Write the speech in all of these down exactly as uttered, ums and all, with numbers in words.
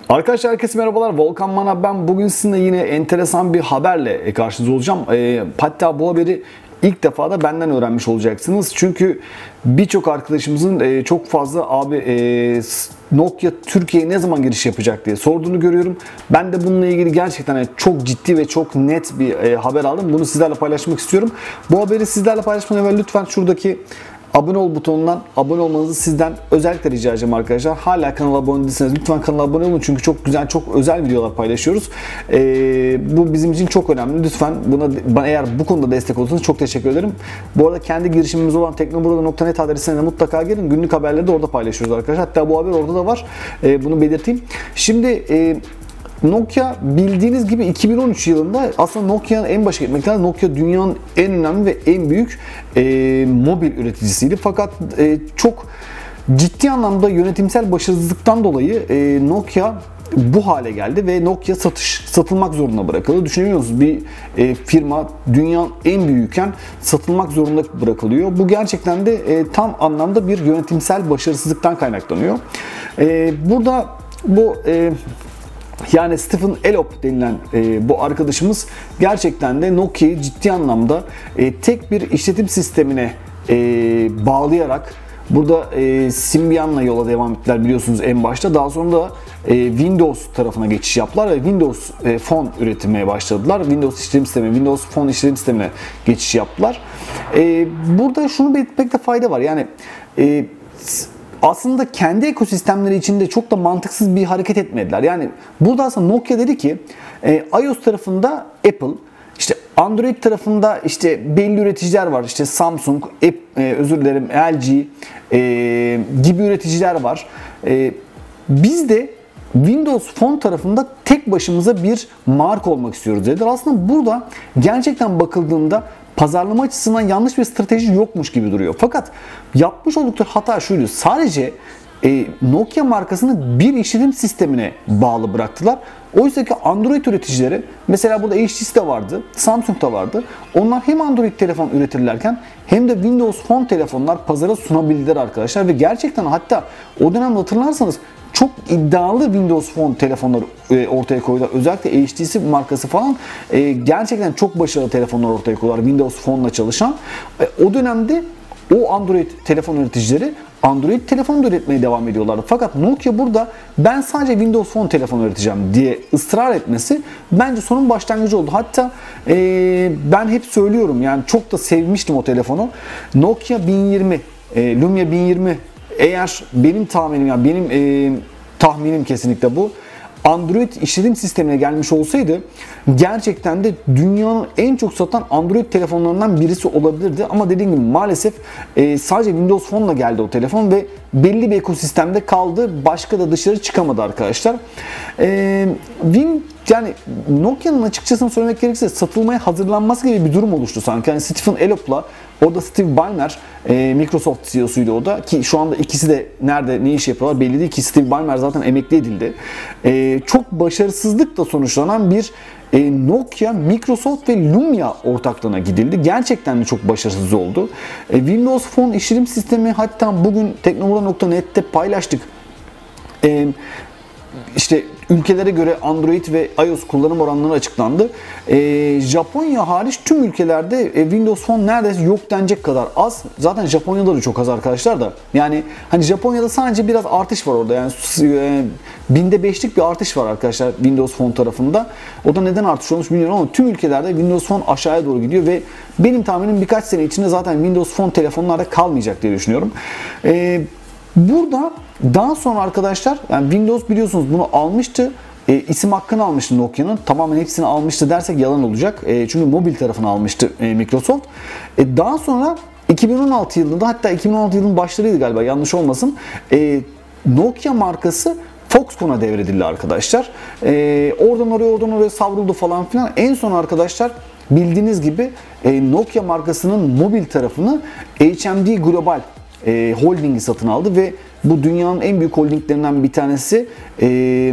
Arkadaşlar herkese merhabalar. Volkan Manav ben. Bugün sizinle yine enteresan bir haberle karşınızda olacağım. E, hatta bu haberi ilk defa da benden öğrenmiş olacaksınız. Çünkü birçok arkadaşımızın e, çok fazla abi e, Nokia Türkiye'ye ne zaman giriş yapacak diye sorduğunu görüyorum. Ben de bununla ilgili gerçekten yani çok ciddi ve çok net bir e, haber aldım. Bunu sizlerle paylaşmak istiyorum. Bu haberi sizlerle paylaşmadan evvel lütfen şuradaki abone ol butonundan abone olmanızı sizden özellikle rica edeceğim arkadaşlar. Hala kanala abone değilseniz lütfen kanala abone olun çünkü çok güzel, çok özel videolar paylaşıyoruz. Ee, bu bizim için çok önemli. Lütfen buna, bana eğer bu konuda destek olursanız çok teşekkür ederim. Bu arada kendi girişimimiz olan teknoburoda nokta net adresine de mutlaka gelin. Günlük haberleri de orada paylaşıyoruz arkadaşlar. Hatta bu haber orada da var. Ee, bunu belirteyim. Şimdi e, Nokia bildiğiniz gibi iki bin on üç yılında aslında Nokia'nın en başa gitmekten Nokia dünyanın en önemli ve en büyük e, mobil üreticisiydi. Fakat e, çok ciddi anlamda yönetimsel başarısızlıktan dolayı e, Nokia bu hale geldi ve Nokia satış satılmak zorunda bırakıldı. Düşünebiliyor musunuz? Bir e, firma dünyanın en büyükken satılmak zorunda bırakılıyor. Bu gerçekten de e, tam anlamda bir yönetimsel başarısızlıktan kaynaklanıyor. E, burada bu e, Yani Stephen Elop denilen e, bu arkadaşımız gerçekten de Nokia'yı ciddi anlamda e, tek bir işletim sistemine e, bağlayarak burada e, Symbian'la yola devam ettiler biliyorsunuz en başta. Daha sonra da e, Windows tarafına geçiş yaptılar ve Windows e, Phone üretmeye başladılar. Windows işletim sistemi, Windows Phone işletim sistemine geçiş yaptılar. E, burada şunu belirtmekte fayda var. Yani e, aslında kendi ekosistemleri içinde çok da mantıksız bir hareket etmediler. Yani burada aslında Nokia dedi ki e, iOS tarafında Apple, işte Android tarafında işte belli üreticiler var. İşte Samsung, Apple, e, özür dilerim L G e, gibi üreticiler var. E, biz de Windows Phone tarafında tek başımıza bir marka olmak istiyoruz dediler. Aslında burada gerçekten bakıldığında pazarlama açısından yanlış bir strateji yokmuş gibi duruyor. Fakat yapmış oldukları hata şuydu. Sadece e, Nokia markasını bir işletim sistemine bağlı bıraktılar. Oysa ki Android üreticileri, mesela burada H T C de vardı, Samsung da vardı. Onlar hem Android telefon üretirlerken hem de Windows Phone telefonlar pazara sunabildiler arkadaşlar. Ve gerçekten hatta o dönem hatırlarsanız çok iddialı Windows Phone telefonları ortaya koydular. Özellikle H T C markası falan gerçekten çok başarılı telefonlar ortaya koydular. Windows Phone'la çalışan. O dönemde o Android telefon üreticileri Android telefonu da üretmeye devam ediyorlardı. Fakat Nokia burada ben sadece Windows Phone telefonu üreteceğim diye ısrar etmesi bence sonun başlangıcı oldu. Hatta e, ben hep söylüyorum yani çok da sevmiştim o telefonu. Nokia bin yirmi, e, Lumia bin yirmi eğer benim tahminim yani benim e, tahminim kesinlikle bu. Android işletim sistemine gelmiş olsaydı gerçekten de dünyanın en çok satan Android telefonlarından birisi olabilirdi. Ama dediğim gibi maalesef e, sadece Windows Phone'la geldi o telefon ve belli bir ekosistemde kaldı. Başka da dışarı çıkamadı arkadaşlar. E, Win Yani Nokia'nın açıkçası söylemek gerekirse satılmaya hazırlanması gibi bir durum oluştu sanki. Yani Stephen Elop'la o da Steve Ballmer, e, Microsoft C E O'suydu o da ki şu anda ikisi de nerede ne iş yapıyorlar belli değil ki Steve Ballmer zaten emekli edildi. E, çok başarısızlıkla sonuçlanan bir e, Nokia, Microsoft ve Lumia ortaklığına gidildi. Gerçekten de çok başarısız oldu. E, Windows Phone işletim sistemi hatta bugün teknoburoda nokta net'te paylaştık. E, İşte ülkelere göre Android ve iOS kullanım oranları açıklandı. Ee, Japonya hariç tüm ülkelerde e, Windows Phone neredeyse yok denecek kadar az. Zaten Japonya'da da çok az arkadaşlar da. Yani hani Japonya'da sadece biraz artış var orada. Yani e, binde beşlik bir artış var arkadaşlar Windows Phone tarafında. O da neden artış olmuş bilmiyorum ama tüm ülkelerde Windows Phone aşağıya doğru gidiyor ve benim tahminim birkaç sene içinde zaten Windows Phone telefonlarda kalmayacak diye düşünüyorum. Ee, burada Daha sonra arkadaşlar yani Windows biliyorsunuz bunu almıştı. E, isim hakkını almıştı Nokia'nın. Tamamen hepsini almıştı dersek yalan olacak. E, çünkü mobil tarafını almıştı e, Microsoft. E, daha sonra iki bin on altı yılında hatta iki bin on altı yılının başlarıydı galiba yanlış olmasın. E, Nokia markası Foxconn'a devredildi arkadaşlar. E, oradan oraya oradan oraya savruldu falan filan. En son arkadaşlar bildiğiniz gibi e, Nokia markasının mobil tarafını H M D Global e, Holding'i satın aldı ve bu dünyanın en büyük holdinglerinden bir tanesi. E,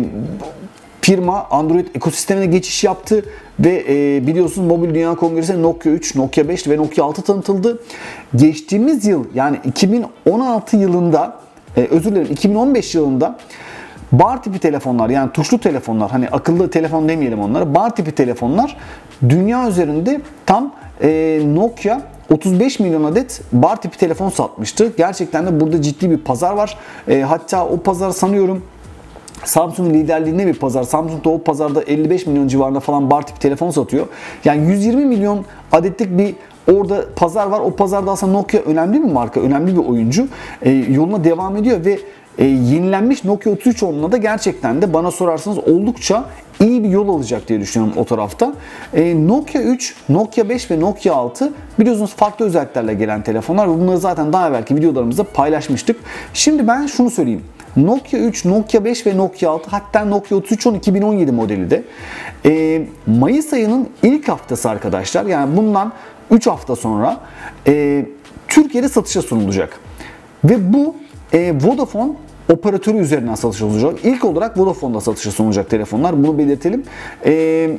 firma Android ekosistemine geçiş yaptı ve e, biliyorsunuz Mobil Dünya Kongresi'ne Nokia üç, Nokia beş ve Nokia altı tanıtıldı. Geçtiğimiz yıl yani iki bin on altı yılında e, özür dilerim iki bin on beş yılında bar tipi telefonlar, yani tuşlu telefonlar, hani akıllı telefon demeyelim onlara, bar tipi telefonlar dünya üzerinde tam e, Nokia otuz beş milyon adet bar tipi telefon satmıştı. Gerçekten de burada ciddi bir pazar var. E, hatta o pazar sanıyorum Samsung'un liderliğinde bir pazar. Samsung da o pazarda elli beş milyon civarında falan bar tipi telefon satıyor. Yani yüz yirmi milyon adetlik bir orada pazar var. O pazarda aslında Nokia önemli bir marka, önemli bir oyuncu. E, yoluna devam ediyor ve e, yenilenmiş Nokia otuz üç onla da gerçekten de bana sorarsanız oldukça iyi bir yol alacak diye düşünüyorum o tarafta. E, Nokia üç, Nokia beş ve Nokia altı biliyorsunuz farklı özelliklerle gelen telefonlar ve bunları zaten daha evvelki videolarımızda paylaşmıştık. Şimdi ben şunu söyleyeyim. Nokia üç, Nokia beş ve Nokia altı, hatta Nokia otuz üç on iki bin on yedi modeli de e, Mayıs ayının ilk haftası arkadaşlar, yani bundan üç hafta sonra e, Türkiye'de satışa sunulacak. Ve bu e, Vodafone operatörü üzerinden satışa sunulacak. İlk olarak Vodafone'da satışa sunulacak telefonlar. Bunu belirtelim. E,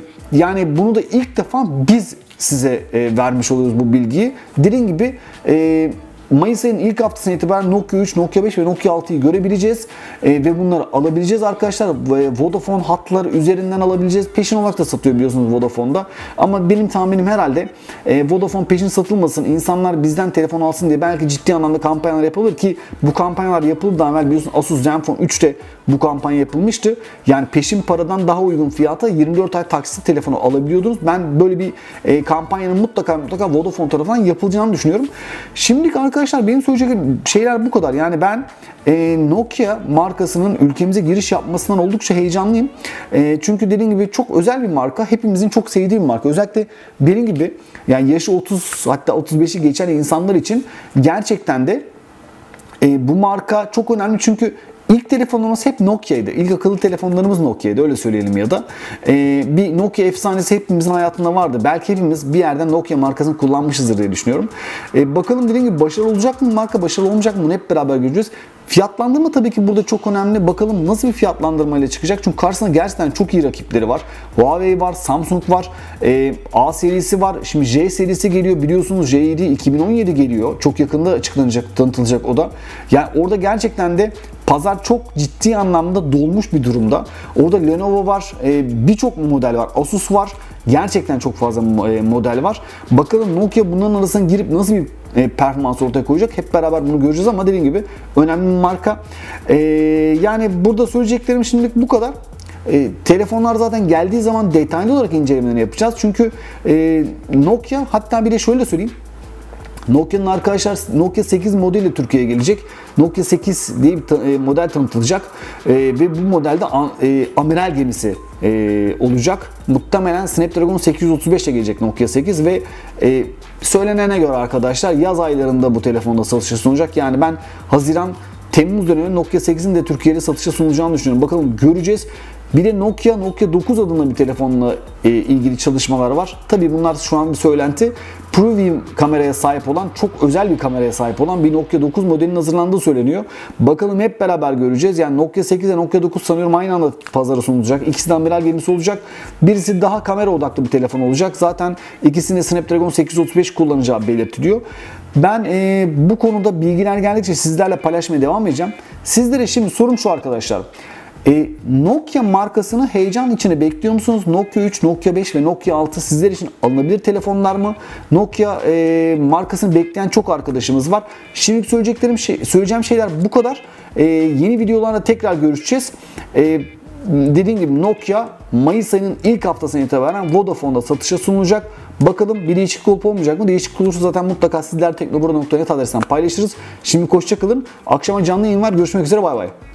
yani bunu da ilk defa biz size e, vermiş oluyoruz bu bilgiyi. Dediğim gibi e, Mayıs ayının ilk haftasına itibaren Nokia üç, Nokia beş ve Nokia altıyı görebileceğiz. E, ve bunları alabileceğiz arkadaşlar. E, Vodafone hatları üzerinden alabileceğiz. Peşin olarak da satıyor biliyorsunuz Vodafone'da. Ama benim tahminim herhalde e, Vodafone peşin satılmasın, İnsanlar bizden telefon alsın diye belki ciddi anlamda kampanyalar yapılır ki bu kampanyalar yapıldı daha evvel biliyorsunuz Asus Zenfone üçte bu kampanya yapılmıştı. Yani peşin paradan daha uygun fiyata yirmi dört ay taksitle telefonu alabiliyordunuz. Ben böyle bir e, kampanyanın mutlaka mutlaka Vodafone tarafından yapılacağını düşünüyorum. Şimdiki arkadaşlar benim söyleyeceklerim şeyler bu kadar. Yani ben e, Nokia markasının ülkemize giriş yapmasından oldukça heyecanlıyım. E, çünkü dediğim gibi çok özel bir marka. Hepimizin çok sevdiği bir marka. Özellikle benim gibi yani yaşı otuz hatta otuz beşi geçen insanlar için gerçekten de e, bu marka çok önemli. Çünkü İlk telefonlarımız hep Nokia'ydı. İlk akıllı telefonlarımız Nokia'ydı. Öyle söyleyelim ya da. Ee, bir Nokia efsanesi hepimizin hayatında vardı. Belki hepimiz bir yerden Nokia markasını kullanmışızdır diye düşünüyorum. Ee, bakalım dediğim gibi başarılı olacak mı? Marka başarılı olmayacak mı? Bunu hep beraber göreceğiz. Fiyatlandırma tabii ki burada çok önemli. Bakalım nasıl bir fiyatlandırma ile çıkacak. Çünkü karşısında gerçekten çok iyi rakipleri var. Huawei var, Samsung var, e, A serisi var. Şimdi J serisi geliyor. Biliyorsunuz J yedi iki bin on yedi geliyor. Çok yakında açıklanacak, tanıtılacak o da. Yani orada gerçekten de pazar çok ciddi anlamda dolmuş bir durumda. Orada Lenovo var, e, birçok model var. Asus var. Gerçekten çok fazla model var. Bakalım Nokia bunların arasına girip nasıl bir performans ortaya koyacak. Hep beraber bunu göreceğiz ama dediğim gibi önemli bir marka. Ee, yani burada söyleyeceklerim şimdilik bu kadar. Ee, telefonlar zaten geldiği zaman detaylı olarak incelemelerini yapacağız. Çünkü e, Nokia, hatta bir de şöyle söyleyeyim. Nokia'nın arkadaşlar Nokia sekiz modeli Türkiye'ye gelecek. Nokia sekiz diye bir model tanıtılacak. Ee, ve bu modelde e, amiral gemisi e, olacak. Muhtemelen Snapdragon sekiz yüz otuz beş ile gelecek Nokia sekiz ve e, söylenene göre arkadaşlar yaz aylarında bu telefonda satışa sunulacak. Yani ben Haziran Temmuz dönemi Nokia sekizin de Türkiye'de satışa sunulacağını düşünüyorum. Bakalım göreceğiz. Bir de Nokia, Nokia dokuz adında bir telefonla e, ilgili çalışmalar var. Tabii bunlar şu an bir söylenti. Premium kameraya sahip olan, çok özel bir kameraya sahip olan bir Nokia dokuz modelinin hazırlandığı söyleniyor. Bakalım hep beraber göreceğiz. Yani Nokia sekiz ile Nokia dokuz sanıyorum aynı anda pazara sunulacak. İkisi de amiral gemisi olacak. Birisi daha kamera odaklı bir telefon olacak. Zaten ikisinde Snapdragon sekiz yüz otuz beş kullanacağı belirtiliyor. Ben e, bu konuda bilgiler geldikçe sizlerle paylaşmaya devam edeceğim. Sizlere şimdi sorum şu arkadaşlar. E, Nokia markasını heyecan içinde bekliyor musunuz? Nokia üç, Nokia beş ve Nokia altı sizler için alınabilir telefonlar mı? Nokia e, markasını bekleyen çok arkadaşımız var. Şimdi söyleyeceklerim şey, söyleyeceğim şeyler bu kadar. E, yeni videolarda tekrar görüşeceğiz. E, dediğim gibi Nokia Mayıs ayının ilk haftasına itibaren Vodafone'da satışa sunulacak. Bakalım bir değişiklik olup olmayacak mı? Değişiklik olursa zaten mutlaka sizler teknobura nokta net adresinden paylaşırız. Şimdi hoşça kalın. Akşama canlı yayın var. Görüşmek üzere. Bay bay.